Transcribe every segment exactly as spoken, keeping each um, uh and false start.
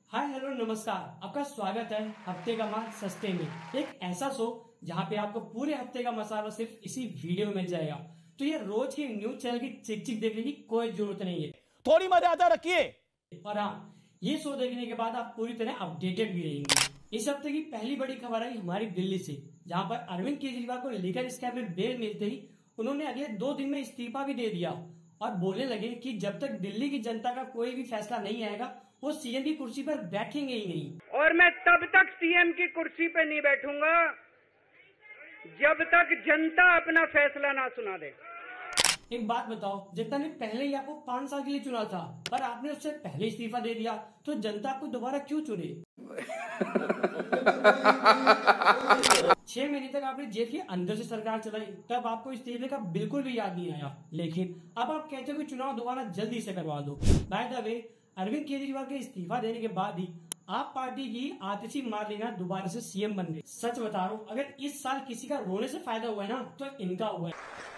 Hi hello नमस्कार, आपका स्वागत है हफ्ते का माल सस्ते में। एक ऐसा शो जहां पे आपको पूरे हफ्ते का मसाला सिर्फ इसी वीडियो में मिल जाएगा। तो ये रोज के न्यूज चैनल की चिक चिक देखने की कोई जरूरत नहीं है, थोड़ी मर्यादा रखिए। और हाँ, ये शो देखने के बाद आप पूरी तरह अपडेटेड भी रहेंगे। इस हफ्ते की पहली बड़ी खबर आई हमारी दिल्ली से, जहां पर अरविंद केजरीवाल को लेकर इस कैबिनेट बेल मिलते ही उन्होंने अगले दो दिन में इस्तीफा भी दे दिया और बोलने लगे कि जब तक दिल्ली की जनता का कोई भी फैसला नहीं आएगा वो सीएम की कुर्सी पर बैठेंगे ही नहीं। और मैं तब तक सीएम की कुर्सी पर नहीं बैठूंगा जब तक जनता अपना फैसला ना सुना दे। एक बात बताओ, जनता ने पहले ही आपको पांच साल के लिए चुना था, पर आपने उससे पहले इस्तीफा दे दिया, तो जनता आपको दोबारा क्यों चुने? छह महीने तक आपने जेल के अंदर से सरकार चलाई, तब आपको इस्तीफे का बिल्कुल भी याद नहीं आया, लेकिन अब आप कहते हो कि चुनाव दोबारा जल्दी से करवा दो। By the way, Arvind Kejriwal के इस्तीफा देने के बाद ही आप पार्टी की आतिशी मार लेना दोबारा से सीएम बन गए। सच बता रहा हूँ, अगर इस साल किसी का रोने से फायदा हुआ है ना, तो इनका हुआ है।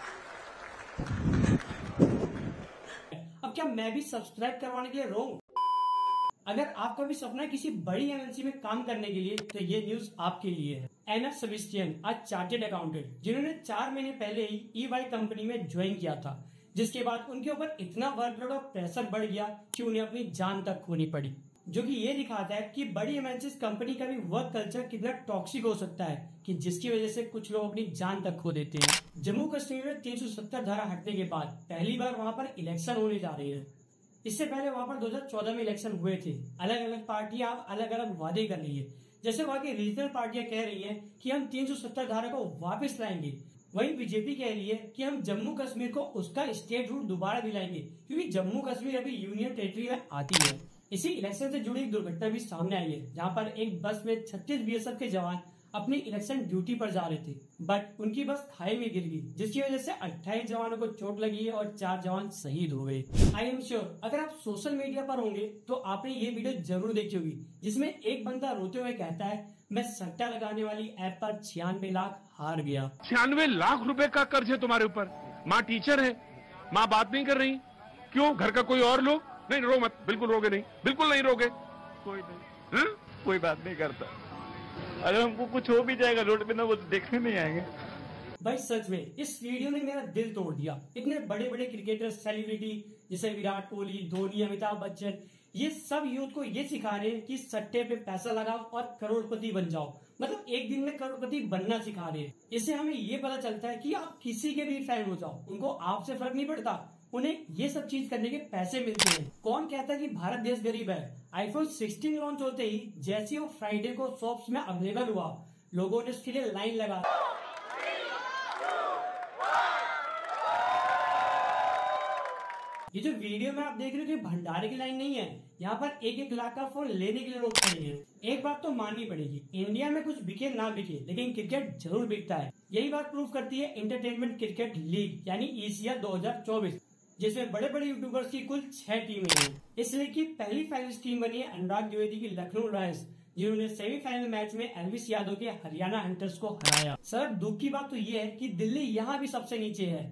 अब क्या मैं भी सब्सक्राइब करवाने के लिए रो? अगर आपका भी सपना है किसी बड़ी एमएनसी में काम करने के लिए, तो ये न्यूज आपके लिए है। एना सेबेस्टियन आज चार्टेड अकाउंटेंट, जिन्होंने चार महीने पहले ही ईवाई कंपनी में ज्वाइन किया था, जिसके बाद उनके ऊपर इतना वर्कलोड और प्रेशर बढ़ गया कि उन्हें अपनी जान तक खोनी पड़ी, जो कि ये दिखाता है कि बड़ी एमएनसी कंपनी का भी वर्क कल्चर कितना टॉक्सिक हो सकता है कि जिसकी वजह से कुछ लोग अपनी जान तक खो देते हैं। जम्मू कश्मीर में तीन सौ सत्तर धारा हटने के बाद पहली बार वहाँ पर इलेक्शन होने जा रही है। इससे पहले वहाँ पर दो हज़ार चौदह में इलेक्शन हुए थे। अलग अलग पार्टियां अलग अलग वादे कर रही है। जैसे वहाँ की रीजनल पार्टियां कह रही है कि हम तीन सौ सत्तर धारा को वापस लाएंगे, वहीं बीजेपी कह रही है कि हम जम्मू कश्मीर को उसका स्टेट रूल दोबारा दिलाएंगे, क्योंकि जम्मू कश्मीर अभी यूनियन टेरिटरी में आती है। इसी इलेक्शन से जुड़ी एक दुर्घटना भी सामने आई है, जहां पर एक बस में छत्तीस बीएसएफ के जवान अपनी इलेक्शन ड्यूटी पर जा रहे थे, बट उनकी बस खाई में गिर गई, जिसकी वजह से अट्ठाईस जवानों को चोट लगी है और चार जवान शहीद हो गए। आई एम श्योर अगर आप सोशल मीडिया पर होंगे तो आपने ये वीडियो जरूर देखी होगी, जिसमें एक बंदा रोते हुए कहता है, मैं सट्टा लगाने वाली ऐप पर छियानवे लाख हार गया। छियानवे लाख रुपए का कर्ज है तुम्हारे ऊपर। माँ टीचर है, माँ बात नहीं कर रही, क्यों? घर का कोई और लोग? नहीं, रो मत, बिल्कुल रोगे नहीं, बिल्कुल नहीं रोगे। कोई नहीं, हा? कोई बात नहीं करता। अगर हमको कुछ हो भी जाएगा रोड पे ना, वो देखने नहीं आएंगे। भाई सच में इस वीडियो ने मेरा दिल तोड़ दिया। इतने बड़े बड़े क्रिकेटर, सेलिब्रिटी जैसे विराट कोहली, धोनी, अमिताभ बच्चन, ये सब यूथ को ये सिखा रहे हैं कि सट्टे पे पैसा लगाओ और करोड़पति बन जाओ। मतलब एक दिन में करोड़पति बनना सिखा रहे हैं। इससे हमें ये पता चलता है कि आप किसी के भी फैन हो जाओ, उनको आपसे फर्क नहीं पड़ता, उन्हें ये सब चीज करने के पैसे मिलते हैं। कौन कहता है कि भारत देश गरीब है? आईफोन सोलह लॉन्च होते ही जैसे वो फ्राइडे को शॉप्स में अवेलेबल हुआ, लोगों ने उसके लिए लाइन लगा। ये जो वीडियो में आप देख रहे हो कि भंडारे की लाइन नहीं है, यहाँ पर एक एक लाख का फोन लेने के लिए लोग खड़े हैं। एक बात तो माननी पड़ेगी, इंडिया में कुछ बिके ना बिके, लेकिन क्रिकेट जरूर बिकता है। यही बात प्रूव करती है इंटरटेनमेंट क्रिकेट लीग यानी ईसीएल दो हज़ार चौबीस, जिसमें बड़े बड़े यूट्यूबर्स की कुल छह टीमें हैं। इस लीग की पहली फाइनलिस्ट टीम बनी है अनुराग द्विवेदी की लखनऊ रॉयल्स, जिन्होंने सेमीफाइनल मैच में एलविस यादव के हरियाणा हंटर्स को हराया। सर, दुख की बात तो ये है कि दिल्ली यहाँ भी सबसे नीचे है।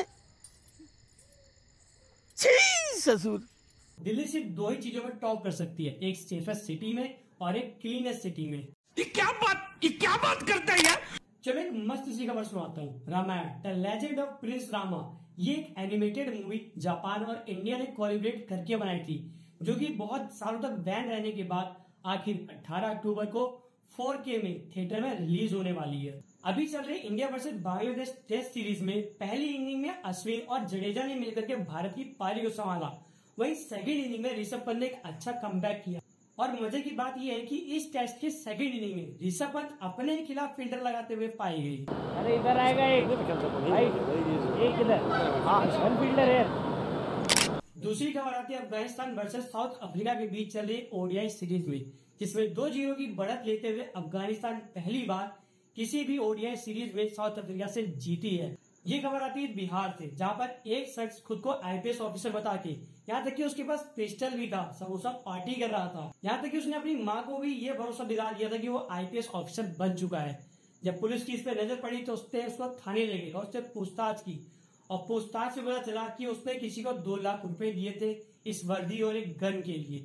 ससुर, दिल्ली सिर्फ दो ही चीजों में टॉप कर सकती है, एक सेफेस्ट सिटी में और एक क्लीनेस्ट सिटी में। ये क्या बात ये क्या बात करता है यार? चलो एक मस्त सी खबर सुनाता हूँ। Ramayana the legend of prince Rama, ये एक एनिमेटेड मूवी जापान और इंडिया ने कोलैबोरेट करके बनाई थी, जो कि बहुत सालों तक बैन रहने के बाद आखिर अठारह अक्टूबर को फोर के में थिएटर में रिलीज होने वाली है। अभी चल रही India versus Bangladesh test series में पहली इनिंग में अश्विन और जडेजा ने मिलकर के भारत की पारी को संभाला, वहीं सेकंड इनिंग में ऋषभ पंत ने एक अच्छा कमबैक किया। और मजे की बात यह है कि इस टेस्ट के सेकंड इनिंग में ऋषभ पंत अपने ही खिलाफ फील्डर लगाते हुए पाए गए। अरे इधर आएगा एक, एक इधर, हाँ फील्डर है। दूसरी खबर आती है अफगानिस्तान वर्सेस साउथ अफ्रीका के बीच चल रही ओडीआई सीरीज में, जिसमें दो जीरो की बढ़त लेते हुए अफगानिस्तान पहली बार किसी भी ओडीआई सीरीज में साउथ अफ्रीका से जीती है। ये खबर आती है बिहार से, जहां पर एक शख्स खुद को आईपीएस ऑफिसर बता के, यहाँ तक कि उसके पास पिस्टल भी था, सब सब पार्टी कर रहा था, यहाँ तक कि उसने अपनी माँ को भी ये भरोसा दिला दिया था कि वो आईपीएस ऑफिसर बन चुका है। जब पुलिस की इस पे नजर पड़ी तो उसने उसको थाने ले गई और उससे पूछताछ की, और पूछताछ से पता चला कि उसने किसी को दो लाख रुपए दिए थे इस वर्दी और एक गन के लिए।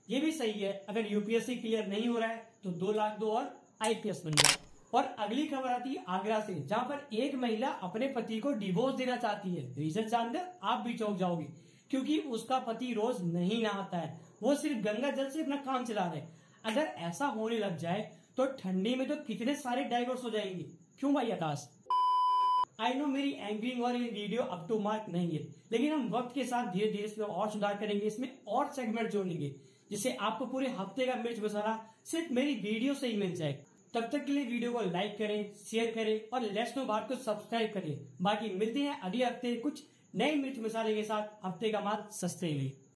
ये भी सही है, अगर यूपीएससी क्लियर नहीं हो रहा है तो दो लाख दो और आईपीएस बन जाओ। और अगली खबर आती है आगरा से, जहां पर एक महिला अपने पति को डिवोर्स देना चाहती है। रीजन जानकर आप भी चौंक जाओगे, क्योंकि उसका पति रोज नहीं नहाता है, वो सिर्फ गंगा जल से अपना काम चला रहे। अगर ऐसा होने लग जाए तो ठंडी में तो कितने सारे डाइवोर्स हो जाएंगे, क्यों भाई आकाश? आई नो मेरी एंकरिंग और ये वीडियो अप टू मार्क नहीं है, लेकिन हम वक्त के साथ धीरे धीरे इसमें और सुधार करेंगे, इसमें और सेगमेंट जोड़ेंगे, जिससे आपको पूरे हफ्ते का मिर्च मसाला सिर्फ मेरी वीडियो से ही मिल जाए। तब तक के लिए वीडियो को लाइक करें, शेयर करें और लेट्स नो बात को सब्सक्राइब करें। बाकी मिलते हैं अगले हफ्ते कुछ नए मिर्च मसाले के साथ, हफ्ते का माल सस्ते में।